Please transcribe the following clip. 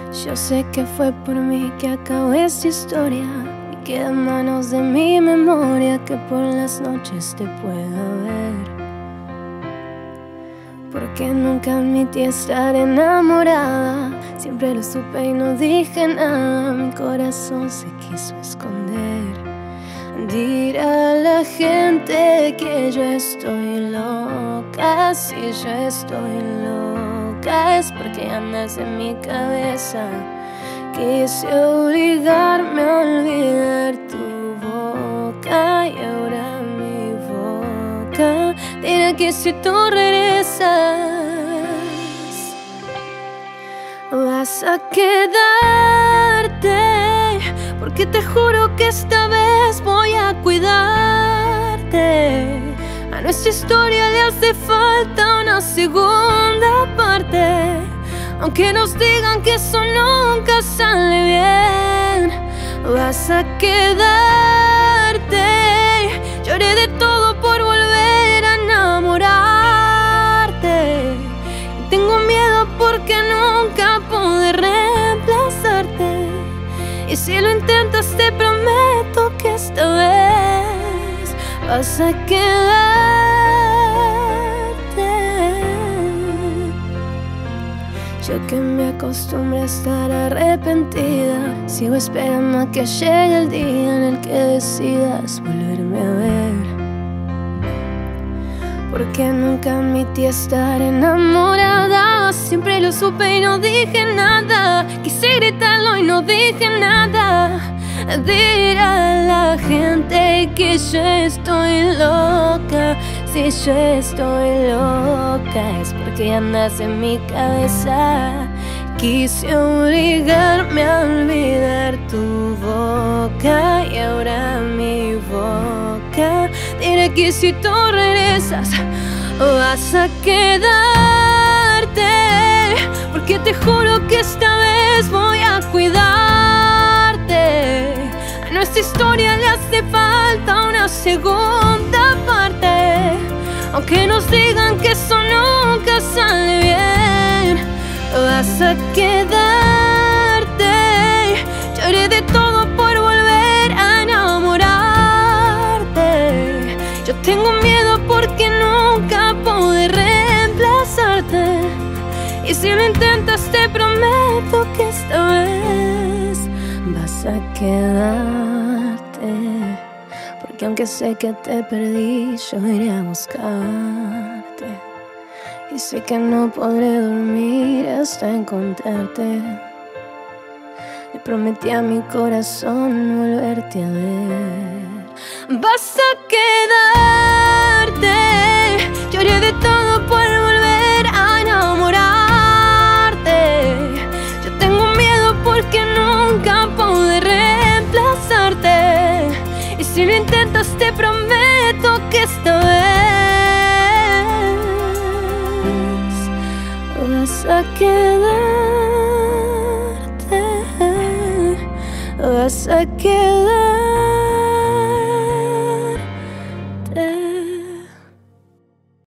Yo sé que fue por mí que acabó esta historia y queda en manos de mi memoria que por las noches te pueda ver. Porque nunca admití estar enamorada, siempre lo supe y no dije nada. Mi corazón se quiso esconder. Dirá la gente que yo estoy loca. Si yo estoy loca es porque andas en mi cabeza. Quise obligarme a olvidar tu boca y ahora mi boca dirá que si tú regresas vas a quedarte, porque te juro que esta vez voy a cuidarte. A nuestra historia le hace falta una segunda parte, aunque nos digan que eso nunca sale bien. Vas a quedarte. Lloré de todo por volver a enamorarte y tengo miedo porque nunca pude reemplazarte. Y si lo intentas te prometo que esta vez vas a quedarte. Yo que me acostumbré a estar arrepentida, sigo esperando a que llegue el día en el que decidas volverme a ver. Porque nunca admití estar enamorada, siempre lo supe y no dije nada. Quise gritarlo y no dije nada. Dirá la gente que yo estoy loca. Si yo estoy loca es porque andas en mi cabeza. Quise obligarme a olvidar tu boca y ahora mi boca dirá que si tú regresas vas a quedarte, porque te juro que esta vez voy a cuidarte. A nuestra historia le hace falta una segunda parte, aunque nos digan que eso nunca sale bien. Vas a quedarte. Lloré de todo por volver a enamorarte. Yo tengo miedo porque nunca pude reemplazarte. Y si lo intentas te prometo que esta vez vas a quedarte. Porque aunque sé que te perdí, yo iré a buscarte. Y sé que no podré dormir hasta encontrarte. Le prometí a mi corazón volverte a ver. Vas a quedarte. Lloré de todo por volver a enamorarte. Yo tengo miedo porque nunca pude reemplazarte. Y si lo intentas te prometo que esta vez vas a quedarte, vas a quedarte.